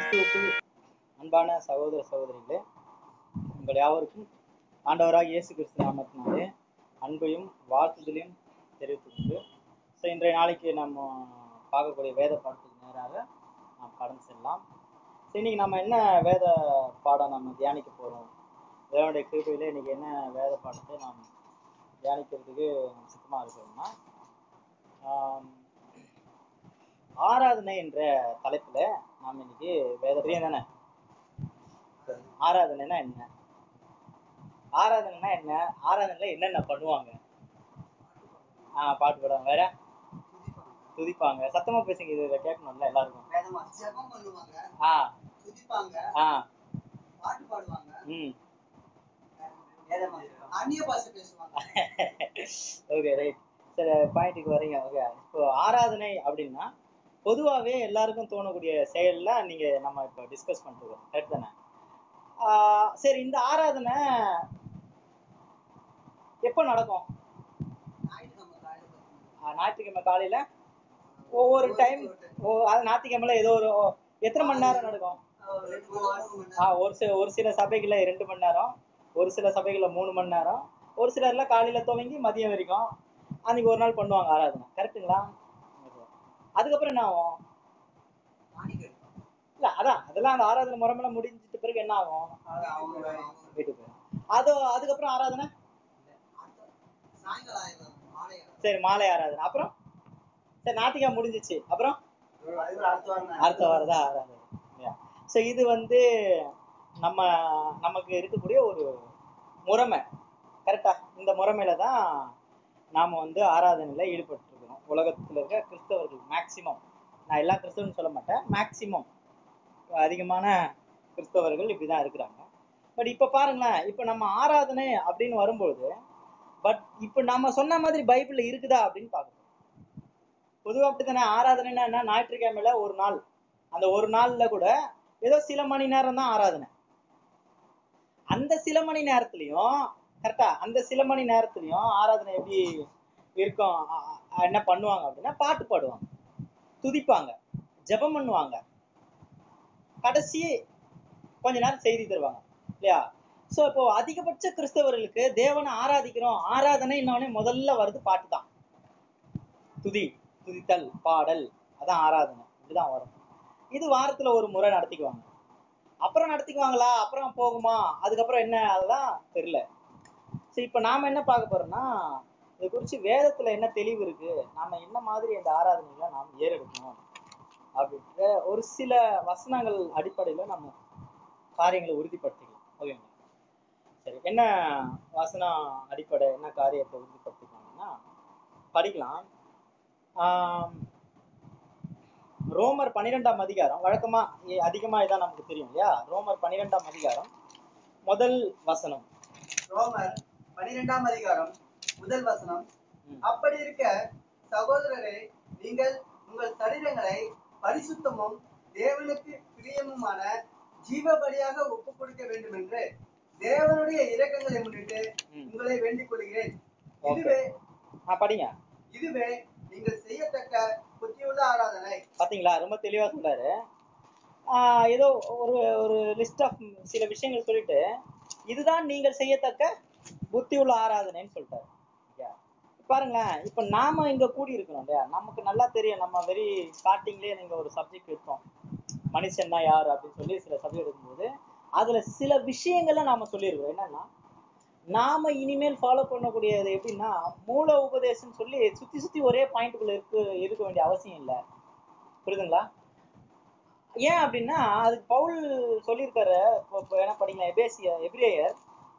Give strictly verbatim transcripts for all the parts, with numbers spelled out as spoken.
கிறிஸ்துவுக்குள் அன்பான சகோதர சகோதரிகளே, உங்கள் யாவருக்கும் ஆண்டவராக இயேசு கிறிஸ்து நாமத்தினாலே அன்பையும் வாழ்த்துதலையும் தெரிவித்துக் கொண்டு, ஸோ இன்றைய நாளைக்கு நம்ம பார்க்கக்கூடிய வேத பாடத்துக்கு நேராக நாம் கடந்து செல்லலாம். ஸோ இன்னைக்கு நம்ம என்ன வேத பாடம் நம்ம தியானிக்க போகிறோம், தேவனுடைய கிருபையில இன்னைக்கு என்ன வேத பாடத்தை நாம் தியானிக்கிறதுக்கு சித்தமாக இருக்கிறோம்னா, ஆராதனை என்ற தலைப்புல நாம் இன்னைக்கு வேத பிரியம் தானே. ஆராதனைனா என்ன, ஆராதனைனா என்ன, ஆராதனைல என்னென்ன பண்ணுவாங்க? ஆஹ் பாட்டு பாடுவாங்க, வேற துதிப்பாங்க. சத்தமா பேசுங்க, இது கேட்கணும்ல எல்லாருக்கும். ஆஹ் ஆஹ் பாட்டு பாடுவாங்க, ம் அந்நிய பாஷை பேசுவாங்க. Okay, right. சரி, பாயிண்ட்டுக்கு வரீங்க. ஓகே, இப்போ ஆராதனை அப்படின்னா பொதுவாகவே எல்லாருக்கும் தோணக்கூடிய செயல்ல நீங்க நம்ம இப்போ டிஸ்கஸ் பண்ணிருக்கோம், கரெக்ட் தானே? ஆஹ் சரி, இந்த ஆராதனை எப்போ நடக்கும்? ஞாயிற்றுக்கிழமை காலையில ஒவ்வொரு டைம், அது ஞாயிற்றுக்கிழமைல ஏதோ ஒரு எத்தனை மணி நேரம் நடக்கும்? ஆஹ் ஒரு சில ஒரு சில சபைகள்ல ரெண்டு மணி நேரம், ஒரு சில சபைகள்ல மூணு மணி நேரம், ஒரு சிலர்ல காலையில துவங்கி மதியம் வரைக்கும் அன்னைக்கு ஒரு நாள் பண்ணுவாங்க ஆராதனை, கரெக்டுங்களா? அதுக்கப்புறம் என்ன ஆகும்? இல்ல, அதான் அதெல்லாம் அந்த ஆராதனை முறைமெல்லாம் முடிஞ்சிட்ட பிறகு என்ன ஆகும்? வீட்டுக்கு அதோ அதுக்கப்புறம் ஆராதனை, சரி மாலை ஆராதனை, அப்புறம் சரி ஞாயிற்றுக்கிழமை முடிஞ்சிச்சு, அப்புறம் அடுத்த வாரம் தான் ஆராதனை. ஸோ இது வந்து நம்ம நமக்கு இருக்கக்கூடிய ஒரு முறைமை, கரெக்டா? இந்த முறைமையில தான் நாம வந்து ஆராதனையில ஈடுபட்டு இருக்கிறோம். உலகத்துல இருக்க கிறிஸ்தவர்கள் மேக்சிமம், நான் எல்லா கிறிஸ்தவரும் சொல்ல மாட்டேன், மேக்சிமம் அதிகமான கிறிஸ்தவர்கள் இப்படிதான் இருக்கிறாங்க. பட் இப்ப பாருங்களேன், இப்ப நம்ம ஆராதனை அப்படின்னு வரும்பொழுது, பட் இப்ப நம்ம சொன்ன மாதிரி பைபிள்ல இருக்குதா அப்படின்னு பார்க்கணும். பொதுவா அப்படித்தானே, ஆராதனைனா என்ன, ஞாயிற்றுக்கிழமையில ஒரு நாள், அந்த ஒரு நாள்ல கூட ஏதோ சில மணி நேரம் தான் ஆராதனை. அந்த சில மணி நேரத்துலயும், கரெக்டா, அந்த சில மணி நேரத்துலயும் ஆராதனை எப்படி இருக்கும், என்ன பண்ணுவாங்க அப்படின்னா, பாட்டு பாடுவாங்க, துதிப்பாங்க, ஜெபம் பண்ணுவாங்க, கடைசி கொஞ்ச நேரம் செய்தி தருவாங்க, இல்லையா? சோ இப்போ அதிகபட்ச கிறிஸ்தவர்களுக்கு தேவனை ஆராதிக்கிறோம், ஆராதனை இன்னொன்னே முதல்ல வருது பாட்டு தான். துதி, துதித்தல், பாடல், அதான் ஆராதனை, இப்படிதான் வரும். இது வாரத்துல ஒரு முறை நடத்திக்குவாங்க, அப்புறம் நடத்திக்குவாங்களா, அப்புறம் போகுமா, அதுக்கப்புறம் என்ன, அதெல்லாம் தெரியல. சரி, இப்ப நாம என்ன பார்க்க போறோம்னா, இதை குறிச்சு வேதத்துல என்ன தெளிவு இருக்கு, நாம என்ன மாதிரி இந்த ஆராதனைகளை நாம் ஏறெடுக்கணும் அப்படின்ற ஒரு சில வசனங்கள் அடிப்படையில நம்ம காரியங்களை உறுதிப்படுத்திக்கலாம். ஓகேங்களா? சரி, என்ன வசனம் அடிப்படை, என்ன காரியத்தை உறுதிப்படுத்திக்கலாம்னா படிக்கலாம். ஆஹ் ரோமர் பன்னிரெண்டாம் அதிகாரம், வழக்கமா அதிகமா இதான் நமக்கு தெரியும் இல்லையா? ரோமர் பன்னிரெண்டாம் அதிகாரம் முதல் வசனம். ரோமர் பன்னிரெண்டாம் அதிகாரம் முதல் வசனம். அப்படி இருக்க சகோதரரே, நீங்கள் உங்கள் சரீரங்களை பரிசுத்தமும் தேவனுக்கு பிரியமுமான ஜீவ பலியாக ஒப்புக் கொடுக்க வேண்டும் என்று தேவனுடைய இரக்கங்களை முன்னிட்டு உங்களை வேண்டிக் கொள்கிறேன். இதுவே படிங்க, இதுவே நீங்கள் செய்யத்தக்க புத்தியுள்ள ஆராதனை. பாத்தீங்களா, ரொம்ப தெளிவா சொல்றாரு. ஆஹ் ஏதோ ஒரு ஒரு லிஸ்ட் ஆஃப் சில விஷயங்கள் சொல்லிட்டு இதுதான் நீங்கள் செய்யத்தக்க புத்தி உள்ள ஆராதனைன்னு சொல்லிட்டாரு. பாருங்களேன், இப்ப நாம இங்க கூடி இருக்கிறோம் இல்லையா, நமக்கு நல்லா தெரியும், நம்ம வெரி ஸ்டார்டிங்லயே நீங்க ஒரு சப்ஜெக்ட் எடுத்தோம், மனுஷன் தான் யாரு அப்படின்னு சொல்லி சில சப்ஜெக்ட் எடுக்கும்போது அதுல சில விஷயங்கள்ல நாம சொல்லியிருக்கோம். என்னன்னா, நாம இனிமேல் ஃபாலோ பண்ணக்கூடியது எப்படின்னா, மூல உபதேசம் சொல்லி சுத்தி சுத்தி ஒரே பாயிண்ட்டுக்குள்ள இருக்கு இருக்க வேண்டிய அவசியம் இல்லை. புரியுதுங்களா? ஏன் அப்படின்னா, அதுக்கு பவுல் சொல்லியிருக்காரு. இப்போ என்ன படிங்க, எபேசிய எபிரேயர்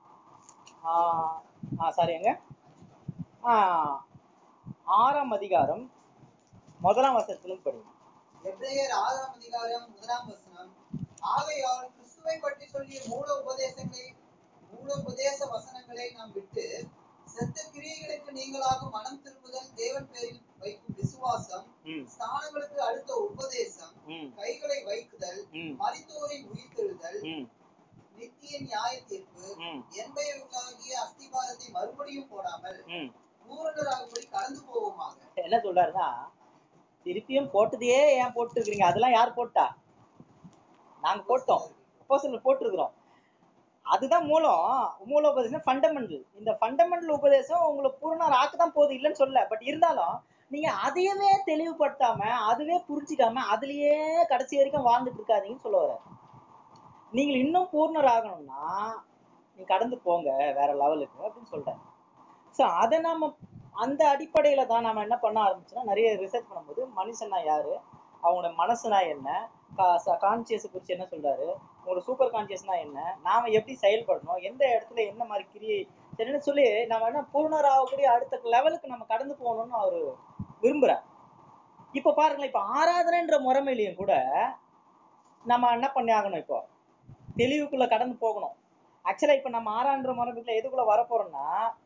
ஆஹ் சாரி எங்க ஆஹ் ஆறாம் அதிகாரம் முதலாம் வசனத்திலும் படிங்க. எபிரேயர் ஆறாம் அதிகாரம் முதலாம் வசனம். ஆகையால் கிறிஸ்துவை பற்றி சொல்லிய மூல உபதேசங்களை மூல உபதேச வசனங்களை நாம் விட்டு செத்த கிரியைகளுக்கு நீங்களாக மனம் திரும்புதல், தேவன் பேரில் வைக்கும் விசுவாசம், ஸ்தானங்களுக்கு அடுத்த உபதேசம், கைகளை வைக்குதல், மரித்தோரின் உயிர்த்தெழுதல், நித்திய நியாய தீர்ப்பு என்பவைகளாகிய அஸ்திபாரத்தை மறுபடியும் போடாமல் பூரணராகும்படி கடந்து போவோமாக. என்ன சொல்றாருன்னா, திருப்பியும் போட்டதையே ஏன் போட்டு இருக்கீங்க, அதெல்லாம் யார் போட்டா? நாங்க போட்டோம், அப்போஸ்தலர் போட்டிருக்கிறோம். அதுதான் மூலம். மூல உபதேசம் ஃபண்டமெண்டல். இந்த ஃபண்டமெண்டல் உபதேசம் உங்களை பூரணர் ஆக்கதான் போகுது, இல்லைன்னு சொல்ல. பட் இருந்தாலும் நீங்க அதையவே தெளிவுபடுத்தாம, அதுவே புரிஞ்சிக்காம, அதுலயே கடைசி வரைக்கும் வாழ்ந்துட்டு இருக்காதீங்கன்னு சொல்ல வர. நீங்கள் இன்னும் பூர்ணர் ஆகணும்னா நீ கடந்து போங்க வேற லெவலுக்கு அப்படின்னு சொல்றேன். ஸோ அதை நாம அந்த அடிப்படையில தான் நாம என்ன பண்ண ஆரம்பிச்சோம்னா, நிறைய ரிசர்ச் பண்ணும்போது மனுஷனா யாரு, அவங்களோட மனசுனா என்ன, கான்சியஸ் குறிச்சு என்ன சொல்றாரு, உங்களோட சூப்பர் கான்சியஸ்னா என்ன, நாம எப்படி செயல்படணும், எந்த இடத்துல என்ன மாதிரி கிரியை சரின்னு சொல்லி நாம என்ன பூர்ணர் ஆகக்கூடிய அடுத்த லெவலுக்கு நம்ம கடந்து போகணும்னு அவரு விரும்புறார். இப்ப பாருங்களேன், இப்ப ஆராதனைன்ற முறைமையிலையும் கூட நம்ம என்ன பண்ணி ஆகணும், இப்போ தெளிவுக்குள்ள கடந்து போகணும். ஆக்சுவலா இப்ப நம்ம ஆராதனை முறைமைக்குள்ள எதுக்குள்ள வரப்போறோம்னா,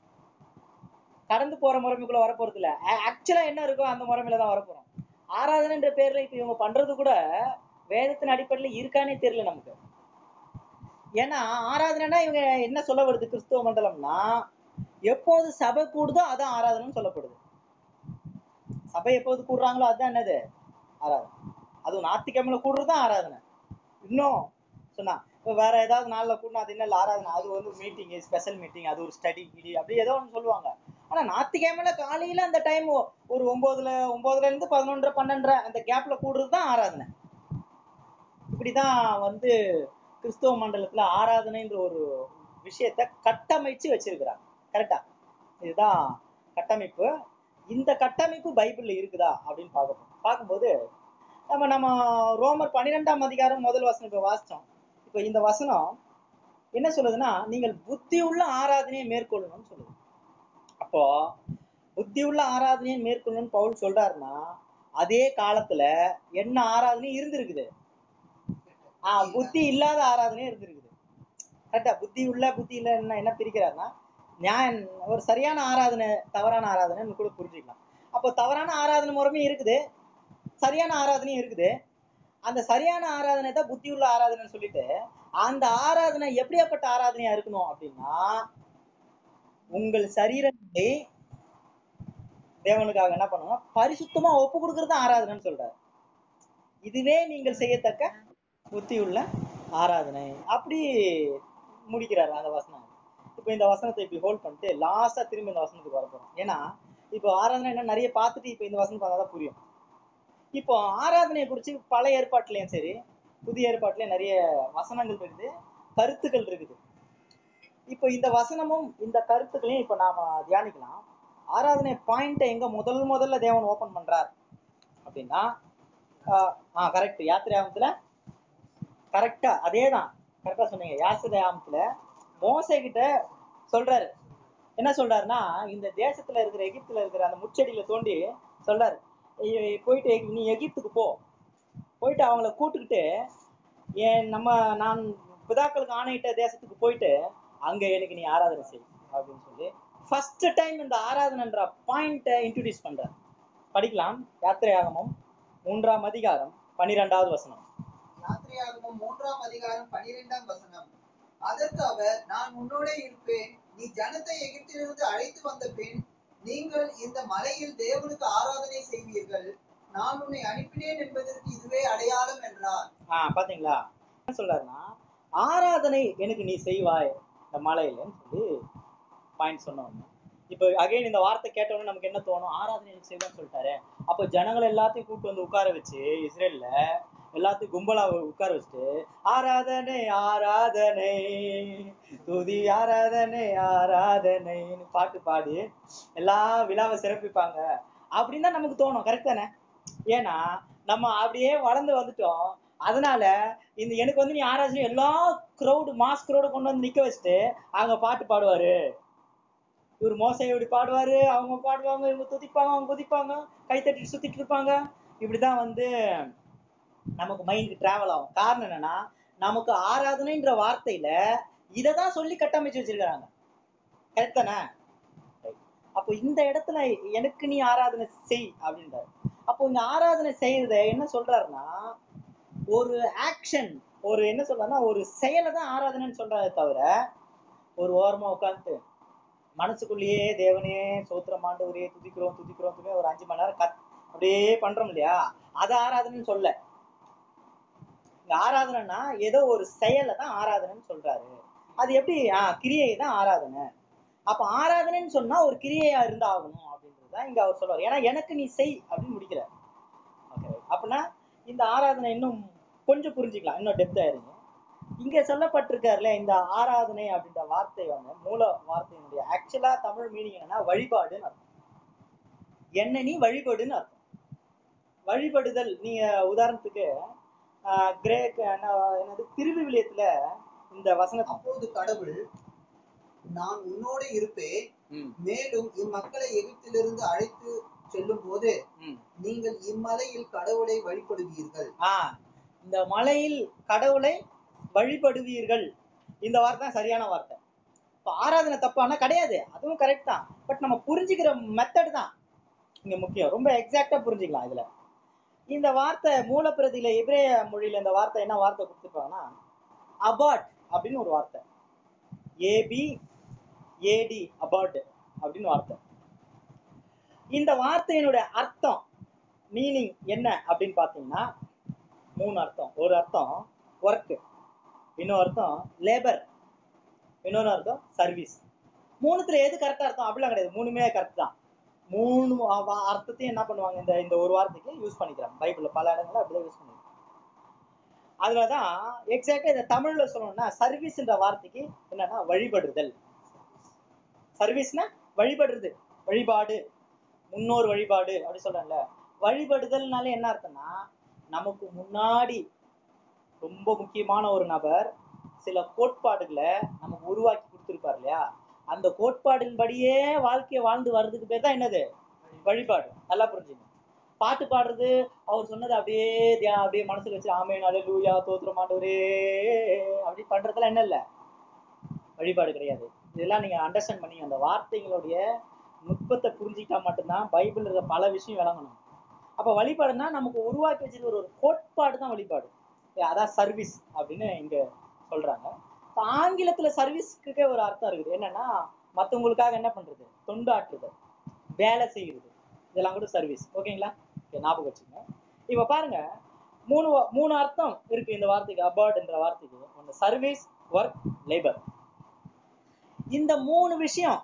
கடந்து போற முறைமைக்குள்ள வரப்போறது இல்ல. ஆக்சுவலா என்ன இருக்கோ அந்த முறைமையில தான் வரப்போறோம். ஆராதனைன்ற பேர்ல இப்ப இவங்க பண்றது கூட வேதத்தின் அடிப்படையில இருக்கானே தெரியல நமக்கு. ஏன்னா ஆராதனைனா இவங்க என்ன சொல்ல வருது கிறிஸ்துவ மண்டலம்னா, எப்போது சபை கூடுதோ அதான் ஆராதனைன்னு சொல்லப்படுது. சபை எப்போது கூடுறாங்களோ அதுதான் என்னது ஆராதனை. அதுவும் ஞாயிற்றுக்கிழமையில கூடுறதுதான் ஆராதனை. இன்னும் சொன்னா இப்போ வேற ஏதாவது நாள்ல கூடனா அது என்ன ஆராதனை, அது வந்து மீட்டிங், ஸ்பெஷல் மீட்டிங், அது ஒரு ஸ்டடி கிடி அப்படி ஏதோ ஒன்று சொல்லுவாங்க. ஆனா ஞாயிற்றுக்கிழமையில காலையில அந்த டைம் ஒரு ஒன்பதுல ஒன்பதுல இருந்து பதினொன்றரை பன்னெண்டரை அந்த கேப்ல கூடுறதுதான் ஆராதனை. இப்படிதான் வந்து கிறிஸ்தவ மண்டலத்துல ஆராதனைன்ற ஒரு விஷயத்த கட்டமைச்சு வச்சிருக்கிறாங்க. கரெக்டா? இதுதான் கட்டமைப்பு. இந்த கட்டமைப்பு பைபிள்ல இருக்குதா அப்படின்னு பார்க்கணும். பார்க்கும்போது நம்ம நம்ம ரோமர் பன்னிரெண்டாம் அதிகாரம் முதல் வசனம் இப்ப வாசிச்சோம். இப்ப இந்த வசனம் என்ன சொல்லுதுன்னா, நீங்கள் புத்தி உள்ள ஆராதனையை மேற்கொள்ளணும்னு சொல்லுது. அப்போ புத்தி உள்ள ஆராதனையை மேற்கொள்ளணும்னு பவுல் சொல்றாருன்னா, அதே காலத்துல என்ன ஆராதனை இருந்திருக்குது, ஆஹ் புத்தி இல்லாத ஆராதனையும் இருந்திருக்குது. கரெக்டா? புத்தி உள்ள புத்தி இல்ல என்ன என்ன பிரிக்கிறாருன்னா, நியாயம் ஒரு சரியான ஆராதனை தவறான ஆராதனைன்னு கூட புரிஞ்சுக்கலாம். அப்போ தவறான ஆராதனை முறையும் இருக்குது, சரியான ஆராதனையும் இருக்குது. அந்த சரியான ஆராதனை தான் புத்தி உள்ள ஆராதனைன்னு சொல்லிட்டு, அந்த ஆராதனை எப்படியாப்பட்ட ஆராதனையா இருக்கணும் அப்படின்னா, உங்கள் சரீரத்தை தேவனுக்காக என்ன பண்ணுங்க பரிசுத்தமா ஒப்பு கொடுக்கறது ஆராதனைன்னு சொல்றாரு. இதுவே நீங்கள் செய்யத்தக்க புத்தி உள்ள ஆராதனை அப்படி முடிக்கிறாரு அந்த வசனம். இப்ப இந்த வசனத்தை இப்படி ஹோல்ட் பண்ணிட்டு லாஸ்டா திரும்பி இந்த வசனத்துக்கு வரப்போறோம். ஏன்னா இப்போ ஆராதனை என்ன நிறைய பார்த்துட்டு இப்ப இந்த வசனம் பார்த்தாதான் புரியும். இப்போ ஆராதனையை குறிச்சு பழைய ஏற்பாட்டுலயும் சரி புதிய ஏற்பாட்டுலயும் நிறைய வசனங்கள் இருக்குது, கருத்துக்கள் இருக்குது. இப்போ இந்த வசனமும் இந்த கருத்துக்களையும் இப்ப நாம தியானிக்கலாம். ஆராதனை பாயிண்ட எங்க முதல் முதல்ல தேவன் ஓபன் பண்றார் அப்படின்னா, ஆஹ் கரெக்ட், யாத்திரையாகமத்துல கரெக்டா அதேதான், கரெக்டா சொன்னீங்க. யாத்திரையாகமத்துல மோசே கிட்ட சொல்றாரு. என்ன சொல்றாருன்னா, இந்த தேசத்துல இருக்கிற எகிப்துல இருக்கிற அந்த முச்செடியில தோண்டி சொல்றாரு, போயிட்டு நீ எகிப்துக்கு போ, போயிட்டு அவங்கள கூட்டுக்கிட்டு ஏன் நம்ம நான் பிதாக்களுக்கு ஆணையிட்ட தேசத்துக்கு போயிட்டு அங்க எனக்கு நீ ஆராதனை செய் அப்படின்னு சொல்லி ஃபர்ஸ்ட் டைம் இந்த ஆராதனைன்ற பாயிண்ட இன்ட்ரோடியூஸ் பண்ற. படிக்கலாம். யாத்திரையாகமம் மூன்றாம் அதிகாரம் பன்னிரெண்டாவது வசனம். யாத்திரையாகமம் மூன்றாம் அதிகாரம் பன்னிரெண்டாம் வசனம். அதற்கு அவர், நான் உன்னோட இருப்பேன், நீ ஜனத்தை எகிப்திலிருந்து அழைத்து வந்த பின் நீங்கள் இந்த மலையில் தேவனுக்கு ஆராதனை செய்வீர்கள், நான் உன்னை அனுப்பினேன் என்பதற்கு இதுவே அடையாளம் என்றார். ஆஹ் பாத்தீங்களா என்ன சொல்றாருன்னா, ஆராதனை எனக்கு நீ செய்வாய் இந்த மலையிலன்னு சொல்லி பாயிண்ட் சொன்னோம். இப்ப அகைன் இந்த வார்த்தை கேட்டோன்னு நமக்கு என்ன தோணும், ஆராதனை எனக்கு செய்வான்னு சொல்லிட்டாரு. அப்ப ஜனங்களை எல்லாத்தையும் கூப்பிட்டு வந்து உட்கார வச்சு இஸ்ரேல்ல எல்லாத்தையும் கும்பலா உட்கார வச்சுட்டு ஆராதனை ஆராதனை துதி ஆராதனை ஆராதனைன்னு பாட்டு பாடி எல்லா விழாவை சிறப்பிப்பாங்க அப்படின்னு தான் நமக்கு தோணும். கரெக்ட் தானே? ஏன்னா நம்ம அப்படியே வளர்ந்து வந்துட்டோம். அதனால இந்த எனக்கு வந்து நீ ஆராதனை எல்லா க்ரௌடு மாஸ் க்ரௌடு கொண்டு வந்து நிக்க வச்சுட்டு அவங்க பாட்டு பாடுவாரு, இவர் மோசை இப்படி பாடுவாரு, அவங்க பாடுவாங்க, இவங்க துதிப்பாங்க, அவங்க குதிப்பாங்க, கை தட்டி சுத்திட்டு இருப்பாங்க. இப்படிதான் வந்து நமக்கு மைண்ட் டிராவல் ஆகும். காரணம் என்னன்னா, நமக்கு ஆராதனைன்ற வார்த்தையில இததான் சொல்லி கட்டமைச்சு வச்சிருக்காங்க. கரெக்ட் தானே? அப்போ இந்த இடத்துல எனக்கு நீ ஆராதனை செய் அப்படின்றாரு. அப்போ இந்த ஆராதனை செய்யறத என்ன சொல்றாருன்னா, ஒரு ஆக்ஷன், ஒரு என்ன சொல்றாருன்னா ஒரு செயலை தான் ஆராதனைன்னு சொல்றாரு தவிர, ஒரு ஓரமா உட்காந்து மனசுக்குள்ளேயே தேவனே சோத்திரம் ஆண்டவரே துதிக்கிறோம் துதிக்கிறோம் துதிக்கிறோம் ஒரு அஞ்சு மணி நேரம் கத் அப்படியே பண்றோம் இல்லையா, அதை ஆராதனைன்னு சொல்ல. இங்க ஆராதனைன்னா ஏதோ ஒரு செயலை தான் ஆராதனைன்னு சொல்றாரு. அது எப்படி? ஆஹ் கிரியை தான் ஆராதனை. அப்ப ஆராதனைன்னு சொன்னா ஒரு கிரியையா இருந்தா ஆகணும் அப்படின்றதுதான் இங்க அவர் சொல்றாரு. ஏன்னா எனக்கு நீ செய் அப்படின்னு முடிக்கல. ஓகே, அப்படின்னா இந்த ஆராதனை இன்னும் கொஞ்சம் புரிஞ்சுக்கலாம், இன்னும் டெப்த் ஆயிருங்க. இங்க சொல்லப்பட்டிருக்காருல இந்த ஆராதனை அப்படின்ற வார்த்தை வந்து மூல வார்த்தையினுடைய ஆக்சுவலா தமிழ் மீனிங் என்னன்னா வழிபாடுன்னு அர்த்தம். என்ன நீ வழிபடுன்னு அர்த்தம். வழிபடுதல், நீங்க உதாரணத்துக்கு ஆஹ் கிரேக் என்னது திருவிவிலியத்துல இந்த வசனம், அப்போது கடவுள் நான் உன்னோடு இருப்பேன், மேலும் இம்மக்களை எகிப்திலிருந்து அழைத்து செல்லும் போது நீங்கள் இம்மலையில் கடவுளை வழிபடுவீர்கள். ஆஹ் இந்த மலையில் கடவுளை வழிபடுவீர்கள், இந்த வார்த்தை தான் சரியான வார்த்தை. இப்ப ஆராதனை தப்பானா கிடையாது, அதுவும் கரெக்ட் தான். பட் நம்ம புரிஞ்சுக்கிற மெத்தட் தான் இங்க முக்கியம். ரொம்ப எக்ஸாக்டா புரிஞ்சுக்கலாம். இதுல இந்த வார்த்தை மூலப்பிரதியில எபிரேய மொழியில இந்த வார்த்தை என்ன வார்த்தை கொடுத்துருப்பாங்கன்னா அபாட் அப்படின்னு ஒரு வார்த்தை. ஏபி ஏடி அபாட் அப்படின்னு வார்த்தை. இந்த வார்த்தையினுடைய அர்த்தம் மீனிங் என்ன அப்படின்னு பாத்தீங்கன்னா மூணு அர்த்தம். ஒரு அர்த்தம் ஒர்க், இன்னொரு அர்த்தம் லேபர், இன்னொரு அர்த்தம் சர்வீஸ். மூணுத்துல எது கரெக்டா அர்த்தம் அப்படிலாம் கிடையாது, மூணுமே கரெக்ட் தான். மூணு அர்த்தத்தையும் என்ன பண்ணுவாங்க இந்த இந்த ஒரு வார்த்தைக்கு யூஸ் பண்ணிக்கிறாங்க. பைபிள்ல பல இடங்கள்ல அப்படிதான் யூஸ் பண்ணிக்கிறாங்க. அதுலதான் எக்ஸாக்டா இந்த தமிழ்ல சொல்லணும்னா சர்வீஸ்ன்ற வார்த்தைக்கு என்னன்னா வழிபடுதல். சர்வீஸ்னா வழிபடுறது, வழிபாடு, முன்னோர் வழிபாடு அப்படி சொல்றேன்ல. வழிபடுதல்னால என்ன அர்த்தம்னா நமக்கு முன்னாடி ரொம்ப முக்கியமான ஒரு நபர் சில கோட்பாடுகளை நமக்கு உருவாக்கி கொடுத்துருப்பார் இல்லையா, அந்த கோட்பாடின்படியே வாழ்க்கையை வாழ்ந்து வர்றதுக்கு பேர் தான் என்னது? வழிபாடு. நல்லா புரிஞ்சுங்க. பாட்டு பாடுறது, அவர் சொன்னது அப்படியே அப்படியே மனசுல வச்சு ஆமென் அல்லேலூயா தோத்திரம் ஆண்டவரே அப்படி பண்றதுல என்ன இல்ல, வழிபாடு கிடையாது. இதெல்லாம் நீங்க அண்டர்ஸ்டாண்ட் பண்ணி அந்த வார்த்தைகளுடைய நுட்பத்தை புரிஞ்சுக்கிட்டா மட்டும்தான் பைபிள் இருக்க பல விஷயம் விளங்கணும். அப்ப வழிபாடுனா நமக்கு உருவாக்கி வச்சிருக்க ஒரு கோட்பாடு தான் வழிபாடு. அதான் சர்வீஸ் அப்படின்னு இங்க சொல்றாங்க. ஆங்கிலத்துல சர்வீஸ்க்கு ஒரு அர்த்தம் இருக்குது. என்னன்னா மத்தவங்களுக்காக என்ன பண்றது, தொண்டு ஆற்றுதல், வேலை செய்யுறது, இதெல்லாம் கூட சர்வீஸ். ஓகேங்களா? ஞாபகம் வச்சுங்க. இப்ப பாருங்க, மூணு மூணு அர்த்தம் இருக்கு இந்த வார்த்தைக்கு, அபார்ட் என்ற வார்த்தைக்கு. ஒன்று சர்வீஸ், ஒர்க், லேபர். இந்த மூணு விஷயம்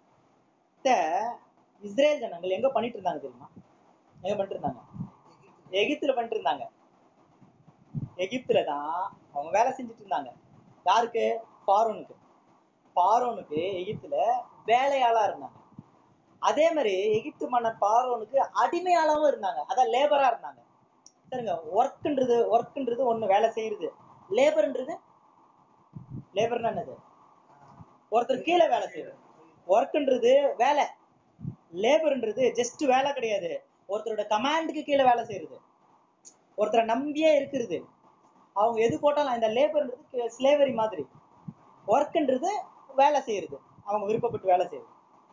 இஸ்ரேல் ஜனங்கள் எங்க பண்ணிட்டு இருந்தாங்க தெரியுமா? எங்க பண்ணிட்டு இருந்தாங்க? எகிப்துல பண்ணிட்டு இருந்தாங்க. எகிப்துல தான் அவங்க வேலை செஞ்சுட்டு இருந்தாங்க. யாருக்கு? பார்வோனுக்கு. பார்வோனுக்கு எகிப்துல வேலையாளா இருந்தாங்க. அதே மாதிரி எகிப்து மன்னர் பார்வோனுக்கு அடிமையாளவும் இருந்தாங்க. அதான் லேபரா இருந்தாங்க. சரிங்க. ஒர்க்ன்றது ஒர்க்ன்றது ஒண்ணு வேலை செய்யறது. லேபர்ன்றது லேபர்னா என்னது? ஒருத்தர் கீழே வேலை செய்யறது. ஒர்க்ன்றது வேலை, லேபர்ன்றது ஜஸ்ட் வேலை கிடையாது, ஒருத்தரோட கமாண்டுக்கு கீழே வேலை செய்யறது, ஒருத்தரை நம்பியே இருக்கிறது. அவங்க எது போட்டாலும் இந்த லேபர்ன்றது ஸ்லேவரி மாதிரி, ஒர்க்ன்றது வேலை செய்யறது, அவங்க விருப்பப்பட்டு வேலை செய்யறது.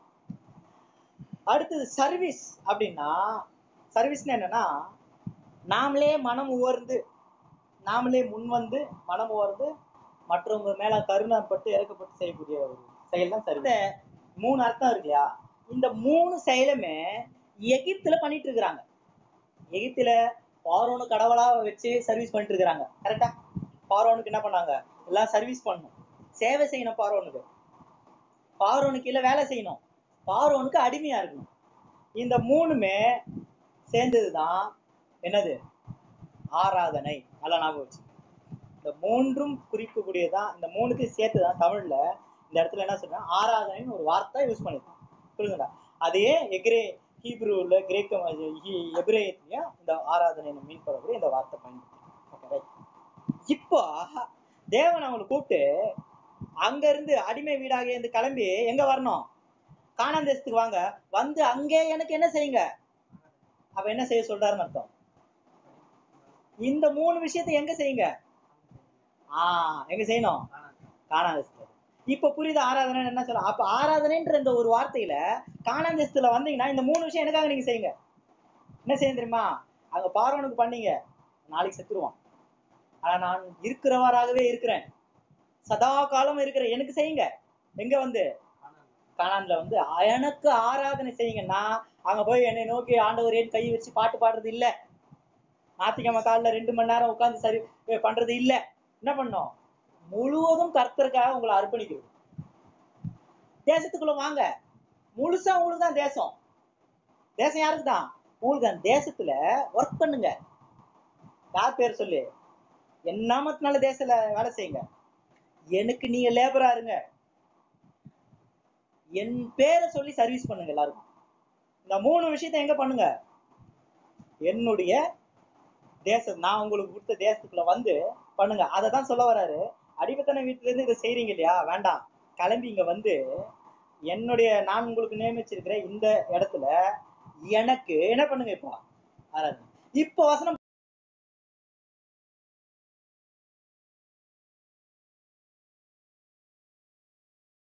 அடுத்தது சர்வீஸ். அப்படின்னா சர்வீஸ்னா என்னன்னா நாமளே மனம் உவர்ந்து, நாமளே முன் வந்து மனம் உவர்ந்து மற்றவங்க மேல கருணைப்பட்டு இறக்கப்பட்டு செய்யக்கூடிய ஒரு செயல் தான் சர்வீஸ். மூணு அர்த்தம் இருக்கு இல்லையா? இந்த மூணு செயலுமே எகிப்துல பண்ணிட்டு இருக்கிறாங்க. எகிப்துல பார்வோனு கடவுளா வச்சு சர்வீஸ் பண்ணிட்டு இருக்கிறாங்க. கரெக்டா? பார்வோனுக்கு என்ன பண்ணாங்க? எல்லாம் சர்வீஸ் பண்ணணும், சேவை செய்யணும். பார்வோனுக்கு பார்வோனுக்கு இல்ல வேலை செய்யணும், பார்வோனுக்கு அடிமையா இருக்கணும். இந்த மூணுமே சேர்ந்ததுதான் என்னது? ஆராதனை. நல்லா ஞாபகம் வச்சு. இந்த மூன்றும் குறிக்கக்கூடியதான், இந்த மூணுக்கு சேர்த்துதான் தமிழ்ல இந்த இடத்துல என்ன சொல்றேன், ஆராதனைன்னு ஒரு வார்த்தை யூஸ் பண்ணிருக்கோம். புரியுதுங்களா? அதே எக்ரே ஹீப்ரூல கிரேக்க எபிரேயத்திலையும் இந்த ஆராதனை மீன் பண்ணக்கூடிய இந்த வார்த்தை பயன்படுத்தும். இப்போ தேவன் அவங்களை கூப்பிட்டு அங்க இருந்து அடிமை வீடாக இருந்து கிளம்பி எங்க வரணும்? கானான் தேசத்துக்கு வாங்க. வந்து அங்கே எனக்கு என்ன செய்யுங்க? அப்ப என்ன செய்ய சொல்றாருன்னு அர்த்தம். இந்த மூணு விஷயத்தை எங்க செய்யுங்க? ஆஹ் எங்க செய்யணும்? கானான் தேசத்துல. இப்ப புரியுது ஆராதனை என்ன சொல்ல? அப்ப ஆராதனைன்ற இந்த ஒரு வார்த்தையில கானான் தேசத்துல வந்தீங்கன்னா இந்த மூணு விஷயம் எனக்காக நீங்க செய்யுங்க. என்ன செய்ய தெரியுமா? அங்க பார்வோனுக்கு பண்ணீங்க, நாளைக்கு செத்துருவான். ஆனா நான் இருக்கிறவராகவே இருக்கிறேன், சதா காலம் இருக்கிறேன், எனக்கு செய்யுங்க. எங்க வந்து? கானான்ல வந்து எனக்கு ஆராதனை செய்யுங்கன்னா அங்க போய் என்னை நோக்கி ஆண்டவரேன்னு கை வச்சு பாட்டு பாடுறது இல்ல. ஞாயிற்றுக்கிழமை காலைல ரெண்டு மணி நேரம் உட்கார்ந்து சரி பண்றது இல்ல. என்ன பண்ணோம்? முழுவதும் கர்த்தருக்காக உங்களை அர்ப்பணிக்கிறது. தேசத்துக்குள்ள வாங்க, முழுசா உங்களுக்கு தான் தேசம். தேசம் யாருக்கு தான்? உங்களுக்கு தான். தேசத்துல ஒர்க் பண்ணுங்க. யார் பேர் சொல்லு? என் நாமத்தினால தேசத்துல வேலை செய்யுங்க. எனக்கு நீங்க லேபரா இருங்க. என் பேரை சொல்லி சர்வீஸ் பண்ணுங்க எல்லாருக்கும். இந்த மூணு விஷயத்த எங்க பண்ணுங்க? என்னுடைய தேசம், நான் உங்களுக்கு கொடுத்த தேசத்துக்குள்ள வந்து பண்ணுங்க. அதை தான் சொல்ல வராரு. அடிமைத்தன வீட்டுல இருந்து இதை செய்றீங்க இல்லையா, வேண்டாம், கிளம்பி இங்க வந்து என்னுடைய நான் உங்களுக்கு நியமிச்சிருக்கிற இந்த இடத்துல எனக்கு என்ன பண்ணுங்க இப்போ ஆராதனை. இப்போ வசனம்